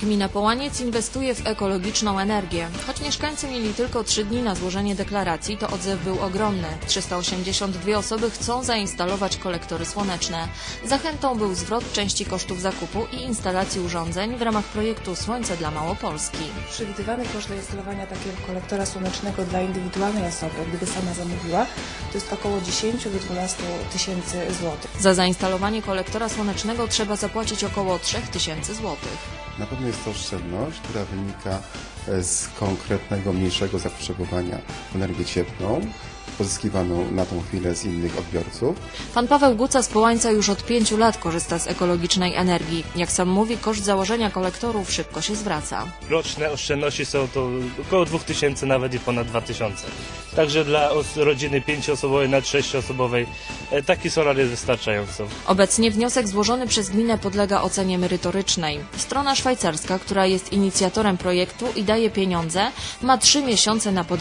Gmina Połaniec inwestuje w ekologiczną energię. Choć mieszkańcy mieli tylko 3 dni na złożenie deklaracji, to odzew był ogromny. 382 osoby chcą zainstalować kolektory słoneczne. Zachętą był zwrot części kosztów zakupu i instalacji urządzeń w ramach projektu Słońce dla Małopolski. Przewidywany koszt zainstalowania takiego kolektora słonecznego dla indywidualnej osoby, gdyby sama zamówiła, to jest około 10 do 12 tysięcy złotych. Za zainstalowanie kolektora słonecznego trzeba zapłacić około 3000 złotych. Na pewno jest to oszczędność, która wynika z konkretnego, mniejszego zapotrzebowania w energię cieplną, pozyskiwaną na tą chwilę z innych odbiorców. Pan Paweł Guca z Połańca już od 5 lat korzysta z ekologicznej energii. Jak sam mówi, koszt założenia kolektorów szybko się zwraca. Roczne oszczędności są to około 2000, nawet i ponad 2000. Także dla rodziny 5-osobowej, nawet 6-osobowej taki solar jest wystarczająco. Obecnie wniosek złożony przez gminę podlega ocenie merytorycznej. Strona szwajcarska, która jest inicjatorem projektu i daje pieniądze, ma 3 miesiące na podjęcie